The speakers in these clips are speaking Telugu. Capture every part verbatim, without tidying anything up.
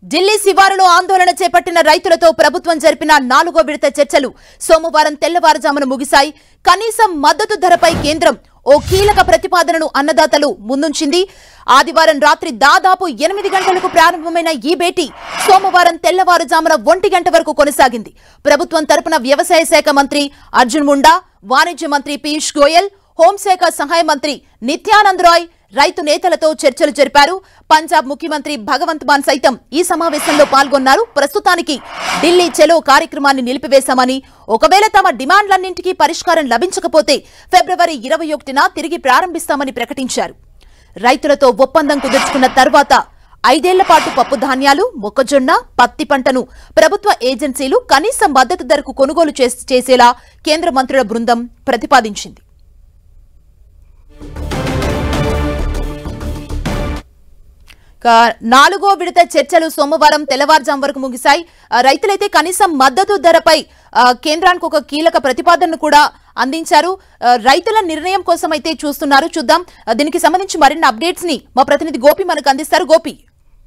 ఢిల్లీ శివారులో ఆందోళన చేపట్టిన రైతులతో ప్రభుత్వం జరిపిన నాలుగో విడత చర్చలు సోమవారం తెల్లవారుజామున ముగిశాయి. కనీసం మద్దతు ధరపై కేంద్రం ఓ కీలక ప్రతిపాదనను అన్నదాతలు ముందుంచింది. ఆదివారం రాత్రి దాదాపు ఎనిమిది గంటలకు ప్రారంభమైన ఈ భేటీ సోమవారం తెల్లవారుజామున ఒంటి గంట వరకు కొనసాగింది. ప్రభుత్వం తరపున వ్యవసాయ శాఖ మంత్రి అర్జున్ ముండా, వాణిజ్య మంత్రి పీయూష్ గోయల్, హోంశాఖ సహాయ మంత్రి నిత్యానంద్ రాయ్ రైతు నేతలతో చర్చలు జరిపారు. పంజాబ్ ముఖ్యమంత్రి భగవంత్ మాన్ సైతం ఈ సమావేశంలో పాల్గొన్నారు. ప్రస్తుతానికి ఢిల్లీ చలో కార్యక్రమాన్ని నిలిపివేశామని, ఒకవేళ తమ డిమాండ్లన్నింటికీ పరిష్కారం లభించకపోతే ఫిబ్రవరి ఇరవై ఒకటిన తిరిగి ప్రారంభిస్తామని ప్రకటించారు. రైతులతో ఒప్పందం కుదుర్చుకున్న తర్వాత ఐదేళ్ల పాటు పప్పు ధాన్యాలు, మొక్కజొన్న, పత్తి పంటను ప్రభుత్వ ఏజెన్సీలు కనీస మద్దతు ధరకు కొనుగోలు చేసేలా కేంద్ర మంత్రుల బృందం ప్రతిపాదించింది. నాలుగో విడత చర్చలు సోమవారం తెల్లవారుజాము వరకు ముగిశాయి. రైతులైతే కనీసం మద్దతు ధరపై కేంద్రానికి ఒక కీలక ప్రతిపాదనను కూడా అందించారు. రైతుల నిర్ణయం కోసం అయితే చూస్తున్నారు. చూద్దాం, దీనికి సంబంధించి మరిన్ని అప్డేట్స్ ని మా ప్రతినిధి గోపి మనకు అందిస్తారు. గోపి,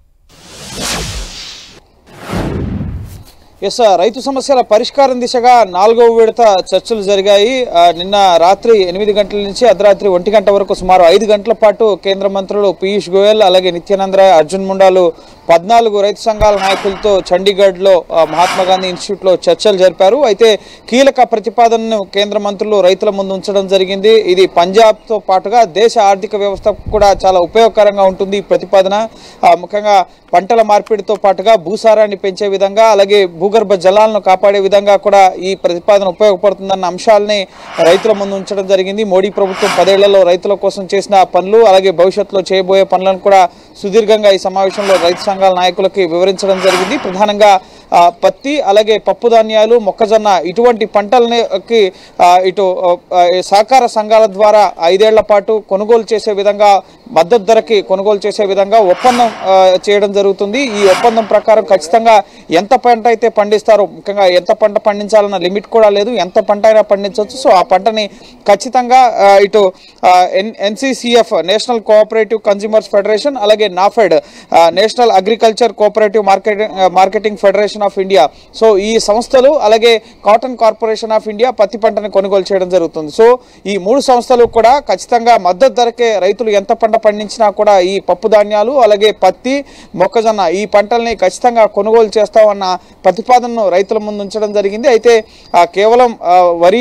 ఎస్, రైతు సమస్యల పరిష్కారం దిశగా నాలుగవ విడత చర్చలు జరిగాయి. నిన్న రాత్రి ఎనిమిది గంటల నుంచి అర్ధరాత్రి ఒంటి గంట వరకు సుమారు ఐదు గంటల పాటు కేంద్ర మంత్రులు పీయూష్ గోయల్, అలాగే నిత్యానంద్ రాయ్, అర్జున్ ముండాలు పద్నాలుగు రైతు సంఘాల నాయకులతో చండీగఢ్ లో మహాత్మా గాంధీ ఇన్స్టిట్యూట్ లో చర్చలు జరిపారు. అయితే కీలక ప్రతిపాదనను కేంద్ర మంత్రులు రైతుల ముందు ఉంచడం జరిగింది. ఇది పంజాబ్ తో పాటుగా దేశ ఆర్థిక వ్యవస్థకు కూడా చాలా ఉపయోగకరంగా ఉంటుంది. ఈ ప్రతిపాదన ముఖ్యంగా పంటల మార్పిడితో పాటుగా భూసారాన్ని పెంచే విధంగా, అలాగే భూగర్భ జలాలను కాపాడే విధంగా కూడా ఈ ప్రతిపాదన ఉపయోగపడుతుందన్న అంశాలని రైతుల ముందు ఉంచడం జరిగింది. మోడీ ప్రభుత్వం పదేళ్లలో రైతుల కోసం చేసిన పనులు, అలాగే భవిష్యత్తులో చేయబోయే పనులను కూడా సుదీర్ఘంగా ఈ సమావేశంలో రైతు సంఘాల నాయకులకి వివరించడం జరిగింది. ప్రధానంగా పత్తి, అలాగే పప్పు ధాన్యాలు, మొక్కజొన్న ఇటువంటి పంటలకి ఇటు సహకార సంఘాల ద్వారా ఐదేళ్ల పాటు కొనుగోలు చేసే విధంగా, మద్దతు ధరకి కొనుగోలు చేసే విధంగా ఒప్పందం చేయడం జరుగుతుంది. ఈ ఒప్పందం ప్రకారం ఖచ్చితంగా ఎంత పంట అయితే పండిస్తారో, ముఖ్యంగా ఎంత పంట పండించాలన్న లిమిట్ కూడా లేదు, ఎంత పంట అయినా పండించవచ్చు. సో ఆ పంటని ఖచ్చితంగా ఇటు NCCF national cooperative consumers federation, అలాగే NAFED national agriculture cooperative marketing marketing federation of India, so ఈ సంస్థలు, అలాగే కాటన్ కార్పొరేషన్ ఆఫ్ ఇండియా పత్తి పంటని కొనుగోలు చేయడం జరుగుతుంది. సో ఈ మూడు సంస్థలు కూడా ఖచ్చితంగా మద్దతు ధరకే రైతులు ఎంత పంట పండించినా కూడా ఈ పప్పు ధాన్యాలు, అలాగే పత్తి, మొక్కజొన్న ఈ పంటల్ని ఖచ్చితంగా కొనుగోలు చేస్తామన్న ప్రతిపాదనను రైతుల ముందు ఉంచడం జరిగింది. అయితే కేవలం వరి,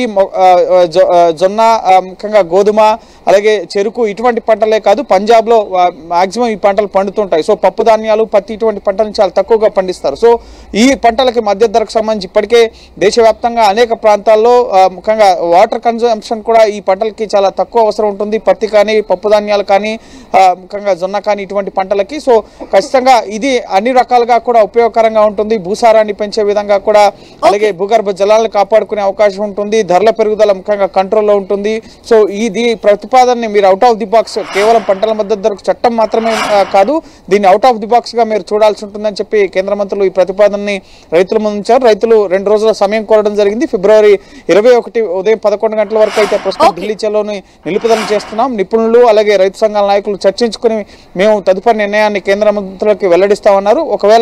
జొన్న, ముఖ్యంగా గోధుమ, అలాగే చెరుకు ఇటువంటి పంటలే కాదు, పంజాబ్లో మాక్సిమం ఈ పంటలు పండుతుంటాయి. సో పప్పు ధాన్యాలు, పత్తి ఇటువంటి పంటలను చాలా తక్కువగా పండిస్తారు. సో ఈ పంటలకి మద్దతు ధరకు సంబంధించి ఇప్పటికే దేశవ్యాప్తంగా అనేక ప్రాంతాల్లో ముఖ్యంగా వాటర్ కన్జంప్షన్ కూడా ఈ పంటలకి చాలా తక్కువ అవసరం ఉంటుంది. పత్తి కానీ, పప్పు ధాన్యాలు కానీ, ముఖ్యంగా జొన్న కానీ ఇటువంటి పంటలకి. సో ఖచ్చితంగా ఇది అన్ని రకాలుగా కూడా ఉపయోగకరంగా ఉంటుంది. భూసారాన్ని పెంచే విధంగా కూడా, అలాగే భూగర్భ జలాలను కాపాడుకునే అవకాశం ఉంటుంది. ధరల పెరుగుదల ముఖ్యంగా కంట్రోల్లో ఉంటుంది. సో ఇది ప్రతిపాదనని మీరు అవుట్ ఆఫ్ ది బాక్స్, కేవలం పంటల మద్దతు ధరకు చట్టం మాత్రమే కాదు, దీన్ని అవుట్ ఆఫ్ ది బాక్స్ గా మీరు చూడాల్సి ఉంటుందని చెప్పి కేంద్ర మంత్రులు ఈ ప్రతిపాదనని రైతుల ముందు ఉంచారు. రైతులు రెండు రోజుల సమయం కోరడం జరిగింది. ఫిబ్రవరి ఇరవై ఒకటి ఉదయం పదకొండు గంటల వరకు అయితే ప్రస్తుతం ఢిల్లీ చలోని నిలుపుదల చేస్తున్నాం. నిపుణులు, అలాగే రైతు సంఘాల నాయకులు చర్చించుకుని మేము తదుపరి నిర్ణయాన్ని కేంద్ర మంత్రులకి వెల్లడిస్తామన్నారు. ఒకవేళ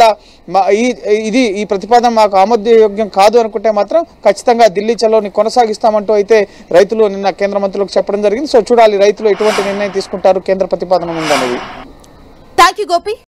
ఇది ఈ ప్రతిపాదన మాకు ఆమోదయోగ్యం కాదు అనుకుంటే మాత్రం ఖచ్చితంగా ఢిల్లీ చలోని కొనసాగిస్తామంటూ అయితే రైతులు నిన్న కేంద్ర మంత్రులకు చెప్పడం జరిగింది. సో చూడాలి రైతులు ఎటువంటి నిర్ణయం తీసుకుంటారు కేంద్ర ప్రతిపాదన ఉందనేది. Thank you Gopi.